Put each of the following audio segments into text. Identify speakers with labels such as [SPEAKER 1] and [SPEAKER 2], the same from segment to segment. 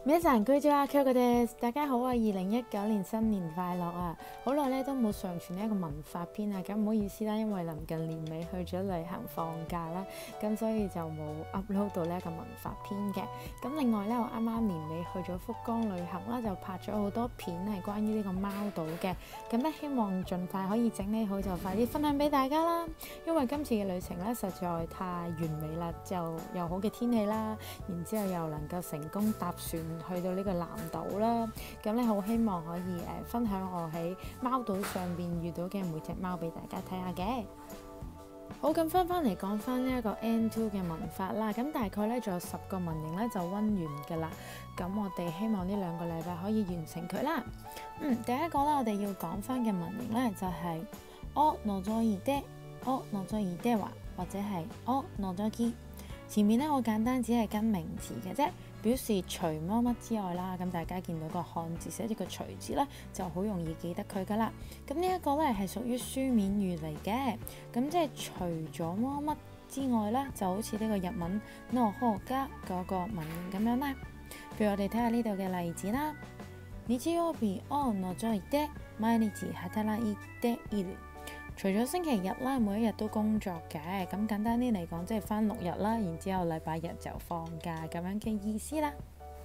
[SPEAKER 1] 皆さん，居住阿 Q 嘅哋，大家好啊！2019年新年快樂啊！好耐咧都冇上傳呢一個文法篇啊，咁唔好意思啦，因為臨近年尾去咗旅行放假啦，咁所以就冇 upload 到呢一個文法篇嘅。咁另外咧，我啱啱年尾去咗福岡旅行啦，就拍咗好多片係關於呢個貓島嘅。咁咧希望盡快可以整理好，就快啲分享俾大家啦。因為今次嘅旅程咧實在太完美啦，就又好嘅天氣啦，然之後又能夠成功搭船去到呢個南島啦，咁咧好希望可以分享我喺貓島上邊遇到嘅每隻貓俾大家睇下嘅。好，咁翻嚟講翻呢一個 N2 嘅文法啦，咁大概咧仲有10個文型咧就溫完㗎啦，咁我哋希望呢2個禮拜可以完成佢啦。第一個咧我哋要講翻嘅文型咧就係お覗いて、お覗いては或者係お覗き。前面咧我簡單只係跟名詞嘅啫。表示除乜乜之外啦，咁大家見到個漢字寫住個除字咧，就好容易記得佢噶啦。咁呢一個咧係屬於書面語嚟嘅，咁即係除咗乜乜之外咧，就好似呢個日文の方が嗰個文型咁樣啦。譬如我哋睇下呢度嘅例子啦，日曜日を除いて毎日働いている。除咗星期日啦，每一日都工作嘅，咁簡單啲嚟講，即係返6日啦，然之後禮拜日就放假咁樣嘅意思啦。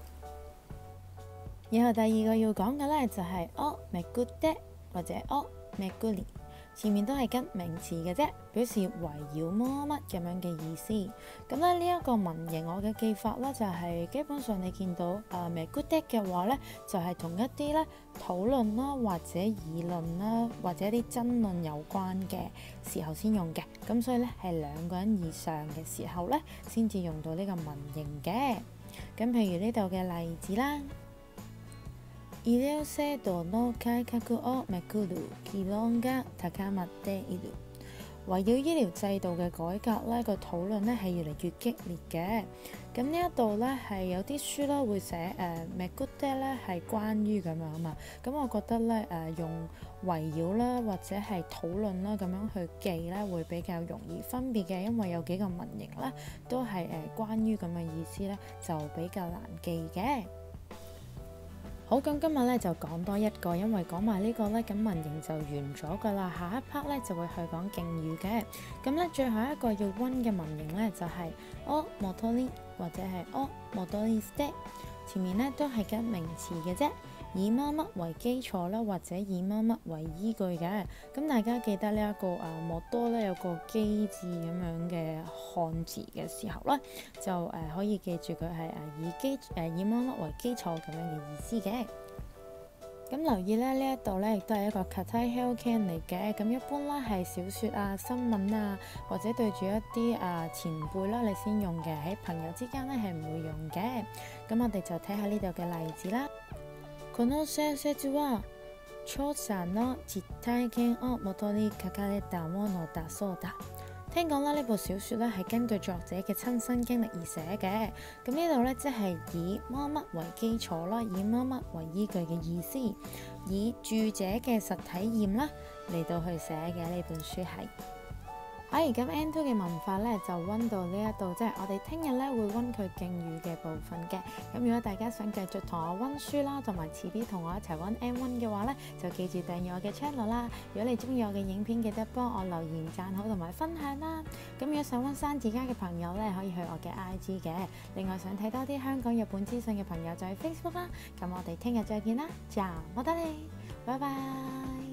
[SPEAKER 1] 然後第二個要講嘅咧就係おめぐって或者おめぐり，前面都係跟名詞嘅啫，表示圍繞乜乜咁樣嘅意思。咁咧呢一個文型我嘅記法咧就係基本上你見到めぐって嘅話咧，就係同一啲咧討論啦或者議論啦或者啲爭論有關嘅時候先用嘅。咁所以咧係2個人以上嘅時候咧先至用到呢個文型嘅。咁譬如呢度嘅例子啦。醫療制度の改革をめぐる議論が高まっている。圍繞醫療制度嘅改革咧，個討論咧係越嚟越激烈嘅。咁呢一度咧係有啲書咧會寫めぐって咧係關於咁樣啊嘛。咁我覺得咧用圍繞啦或者係討論啦咁樣去記咧會比較容易分別嘅，因為有幾個文型咧都係關於咁嘅意思咧，就比較難記嘅。好，咁今日咧就講多一個，因為講埋呢個咧，咁文型就完咗噶啦。下一 part 咧就會去講敬語嘅。咁咧最後一個要溫嘅文型咧就係お戻り或者係お戻りして，前面咧都係跟名詞嘅啫，以乜乜為基礎啦，或者以乜乜為依據嘅。咁大家記得呢一個戻咧有個基字咁樣嘅漢字嘅時候咧，就可以記住佢係以乜乜為基礎咁樣嘅意思嘅。咁留意咧呢一度咧亦都係一個硬い表現嚟嘅。咁一般啦係小説啊、新聞啊，或者對住一啲前輩啦你先用嘅，喺朋友之間咧係唔會用嘅。咁我哋就睇下呢度嘅例子啦。この小説は著者の実體験をもとに書かれたものだそうだ。聽講啦，呢部小説咧係根據作者嘅親身經歷而寫嘅。咁呢度咧即係以乜乜為基礎啦，以乜乜為依據嘅意思，以著者嘅實體驗啦嚟到去寫嘅呢本書係。咁 N2 嘅文法咧就溫到呢一度啫，我哋聽日咧會溫佢敬語嘅部分嘅。咁如果大家想繼續同我溫書啦，同埋遲啲同我一齊溫 N1 嘅話咧，就記住訂閱我嘅 channel 啦。如果你中意我嘅影片，記得幫我留言、讚好同埋分享啦。咁如果想溫生字家嘅朋友咧，可以去我嘅 IG 嘅。另外想睇多啲香港、日本資訊嘅朋友就去 Facebook 啦。咁我哋聽日再見啦，じゃあまたね，拜拜。